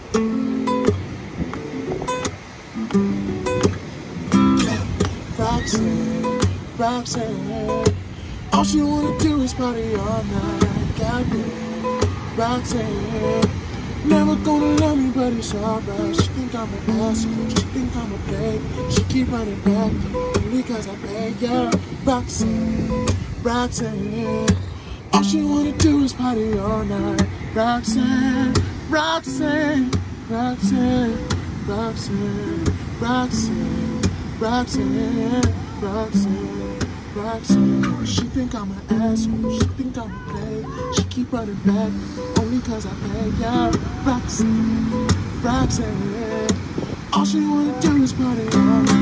Roxanne, Roxanne, all she wanna do is party all night. Goddamn, Roxanne, never gonna love me, but it's alright. She think I'm an asshole, she think I'm a baby. She keep running back only cause I beg. Yeah, Roxanne, Roxanne, all she wanna do is party all night. Roxanne, Roxanne, Roxanne, Roxanne, Roxanne, Roxanne, Roxanne, Roxanne. She think I'm an asshole, she think I'm a babe. She keep running back only cause I pay. Yeah, Roxanne, Roxanne, all she wanna do is party all night.